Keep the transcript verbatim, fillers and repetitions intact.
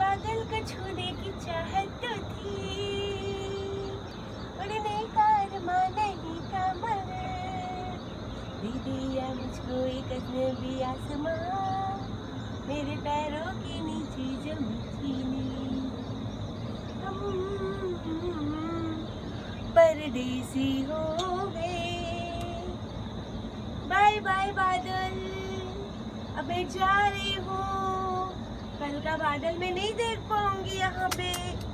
बादल को छूने की चाहत तो थी, उड़ने का अरमां नहीं था मगर दे दिया मुझको एक अजनबी आसमां, मेरे पैरों के नीचे जमी थी नींद। हम परदेसी हो गए। बाय बाय बादल, अब मैं जा रही हूँ। कल का बादल मैं नहीं देख पाऊंगी यहाँ पे।